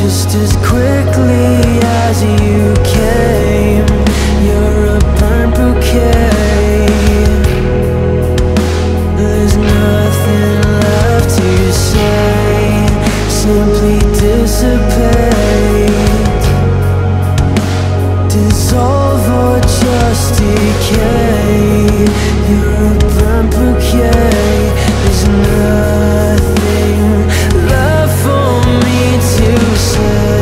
just as quickly as you came. You're a burnt bouquet. There's nothing left to say. Simply dissipate, dissolve or just decay. You're a burnt bouquet. There's nothing left for me to say.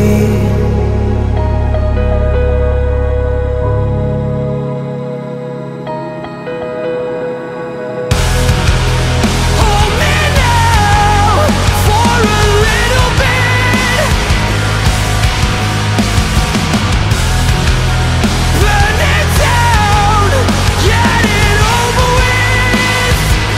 Hold me now for a little bit. Burn it down, get it over with.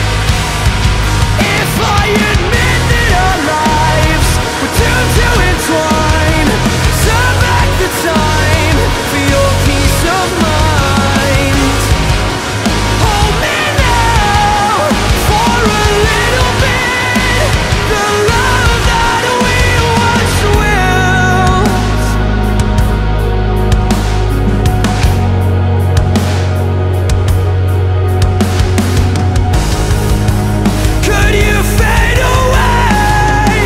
If I admit that our lives were doomed to entwine, turn back the time for your peace of mind. Hold me now for a little bit. The love that we once willed. Could you fade away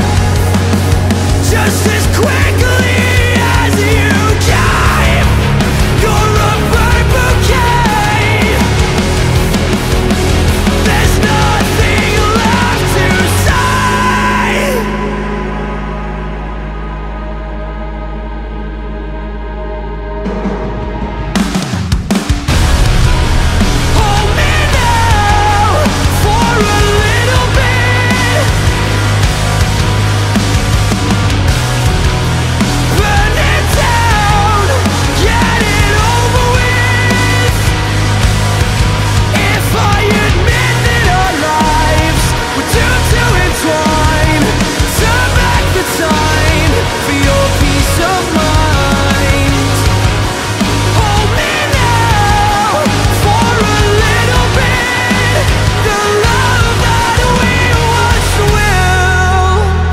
just as quickly as you came? You're a burnt bouquet. There's nothing left to say. Hold me now for a little bit. Burn it down, get it over with. If I admit that our lives were doomed to entwine, turn back the time for your peace of mind. Hold me now for a little bit. The love that we once willed.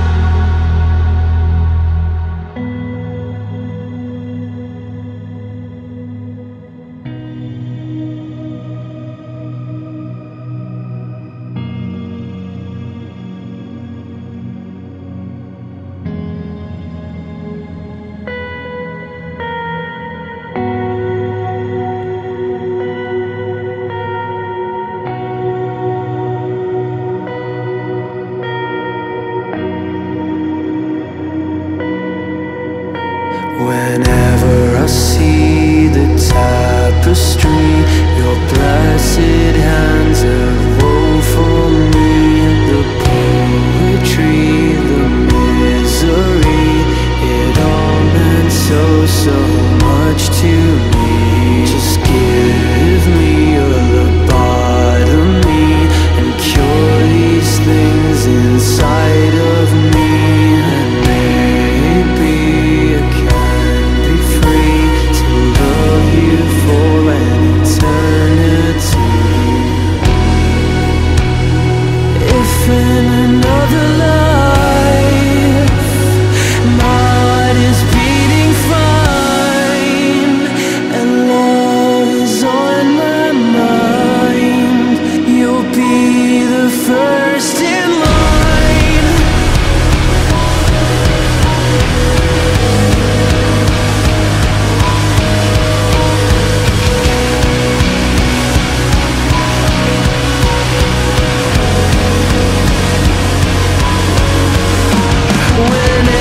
Whenever I see the tapestry, your blessed hands have wove for me. The poetry, the misery, it all meant so much to me. Just give me a lobotomy and cure these things inside of me. And maybe I can be free to love you for an eternity. If in another life my heart is beating fine and love is on my mind, you'll be the first in line. Whenever